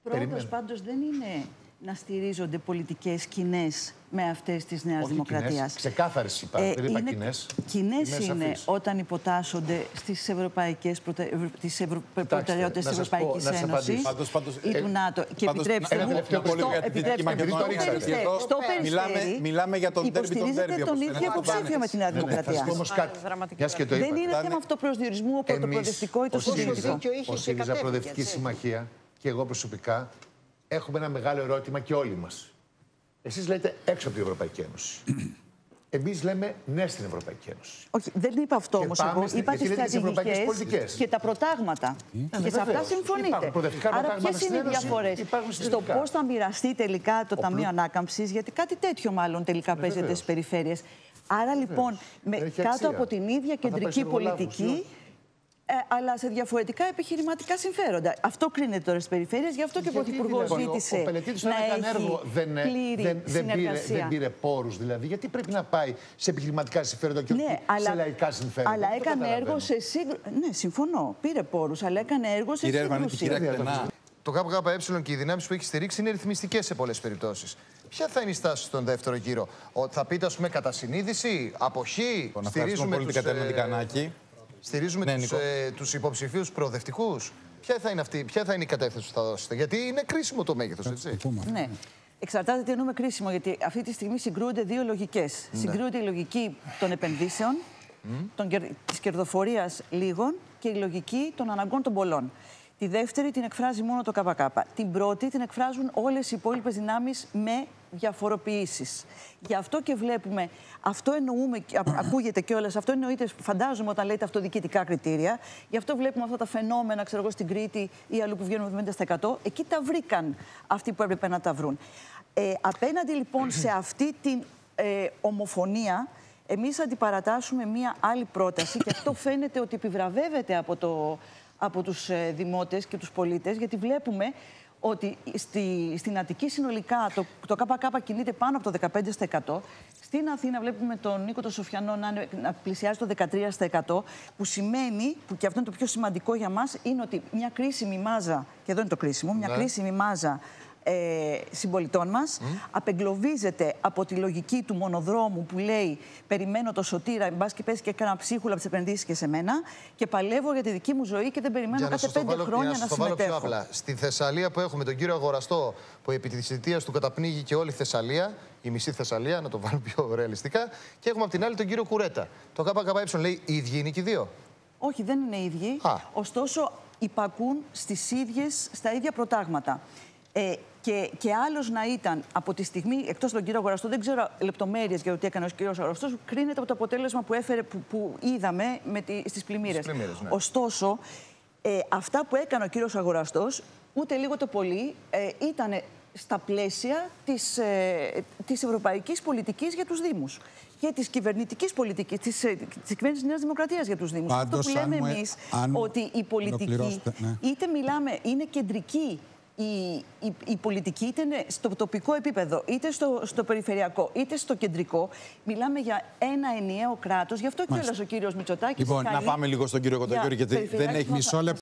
πρόοδος πάντως δεν είναι να στηρίζονται πολιτικές κοινές με αυτές της Νέας Δημοκρατίας. Ξεκάθαρες είπα, δεν είπα κοινές. Κοινές είναι όταν υποτάσσονται στις ευρωπαϊκές προτεραιότητες της Ευρωπαϊκής Ένωσης ή του ΝΑΤΟ. Και επιτρέψτε μου, στο Περιστέρι μιλάμε για τον υποστηρίζετε τον ίδιο υποψήφιο με τη Νέα Δημοκρατία. Δεν είναι θέμα αυτοπροσδιορισμού ο πρωτοπροοδευτικό ή το συντηρητικό. Ο ΣΥΡΙΖΑ Προοδευτική Συμμαχία και εγώ προσωπικά έχουμε ένα μεγάλο ερώτημα και όλοι μας. Εσείς λέτε έξω από την Ευρωπαϊκή Ένωση. Εμείς λέμε ναι στην Ευρωπαϊκή Ένωση. Όχι, δεν είπα αυτό όμως εγώ. Είπα τις στρατηγικές και τα προτάγματα. Και σε αυτά συμφωνείτε. Άρα ποιες είναι οι διαφορές στο πώς θα μοιραστεί τελικά το Ταμείο Ανάκαμψης, γιατί κάτι τέτοιο μάλλον τελικά παίζεται στις περιφέρειες. Άρα λοιπόν, κάτω από την ίδια κεντρική πολιτική, αλλά σε διαφορετικά επιχειρηματικά συμφέροντα. Αυτό κρίνεται τώρα στις περιφέρειες, γι' αυτό και ο Πρωθυπουργός ζήτησε να έχει πλήρη συνεργασία. Δεν πήρε πόρους δηλαδή, γιατί πρέπει να πάει σε επιχειρηματικά συμφέροντα και όχι σε λαϊκά συμφέροντα. Αλλά έκανε έργο σε σύγκρουση. Ναι, συμφωνώ, πήρε πόρους, αλλά έκανε έργο σε σύγκρουση. Το ΚΚΕ και οι δυνάμεις που έχει στηρίξει είναι ρυθμιστικές σε πολλές περιπτώσεις. Ποια θα είναι η στάση στον δεύτερο γύρο? Θα πείτε, ας πούμε, κατά συνείδηση, αποχή, στηρίζουμε τους υποψηφίους προοδευτικούς? Ποια θα είναι η κατεύθυνση που θα δώσετε? Γιατί είναι κρίσιμο το μέγεθος, έτσι. Ναι. Εξαρτάται τι εννοούμε κρίσιμο, γιατί αυτή τη στιγμή συγκρούονται δύο λογικές. Συγκρούεται η λογική των επενδύσεων, της κερδοφορίας λίγων και η λογική των αναγκών των πολλών. Τη δεύτερη την εκφράζει μόνο το ΚΚ. Την πρώτη την εκφράζουν όλες οι υπόλοιπες δυνάμεις με διαφοροποιήσεις. Γι' αυτό και βλέπουμε, αυτό εννοούμε, ακούγεται κιόλας, αυτό εννοείται, φαντάζομαι, όταν λέτε αυτοδιοικητικά κριτήρια. Γι' αυτό βλέπουμε αυτά τα φαινόμενα, ξέρω εγώ, στην Κρήτη ή αλλού που βγαίνουν 70%. Εκεί τα βρήκαν αυτοί που έπρεπε να τα βρουν. Απέναντι λοιπόν σε αυτή την ομοφωνία, εμείς αντιπαρατάσσουμε μία άλλη πρόταση και αυτό φαίνεται ότι επιβραβεύεται από τους δημότες και τους πολίτες, γιατί βλέπουμε ότι στην Αττική συνολικά το ΚΚ κινείται πάνω από το 15%. Στην Αθήνα βλέπουμε τον Νίκο τον Σοφιανό να πλησιάζει το 13%, που σημαίνει, που και αυτό είναι το πιο σημαντικό για μας, είναι ότι μια κρίσιμη μάζα, και εδώ είναι το κρίσιμο, μια κρίσιμη μάζα συμπολιτών μας απεγκλωβίζεται από τη λογική του μονοδρόμου που λέει περιμένω το σωτήρα, εν πάση και πέσει και έκανα ψίχουλα από τις επενδύσεις και σε μένα και παλεύω για τη δική μου ζωή και δεν περιμένω κάθε 5 χρόνια να συμμετέχω. Απλά. Στη Θεσσαλία που έχουμε τον κύριο Αγοραστό, που επί της θητείας του καταπνίγει και όλη η Θεσσαλία, η μισή Θεσσαλία, να το βάλουμε πιο ρεαλιστικά, και έχουμε από την άλλη τον κύριο Κουρέτα. Το ΚΚΕ λέει οι ίδιοι είναι και οι δύο? Όχι, δεν είναι οι ίδιοι. Ωστόσο υπακούν στα ίδια προτάγματα. Και άλλος να ήταν από τη στιγμή, εκτός τον κύριο Αγοραστό, δεν ξέρω λεπτομέρειες για το τι έκανε ο κύριος Αγοραστός, κρίνεται από το αποτέλεσμα που έφερε, που είδαμε στις πλημμύρες. Ναι. Ωστόσο, αυτά που έκανε ο κύριος Αγοραστός, ούτε λίγο το πολύ, ήταν στα πλαίσια της ευρωπαϊκής πολιτικής για τους Δήμους και της κυβερνητικής πολιτικής, της κυβέρνησης Νέας Δημοκρατίας για τους Δήμους. Αυτό που λέμε εμείς, ότι η πολιτική, είτε μιλάμε, είναι κεντρική. Η πολιτική είτε είναι στο τοπικό επίπεδο, είτε στο περιφερειακό, είτε στο κεντρικό, μιλάμε για ένα ενιαίο κράτος. Γι' αυτό κιόλας ο κύριος Μητσοτάκης. Λοιπόν, να πάμε λίγο στον κύριο Κοντογιώρη, γιατί δεν έχει μισό λεπτό.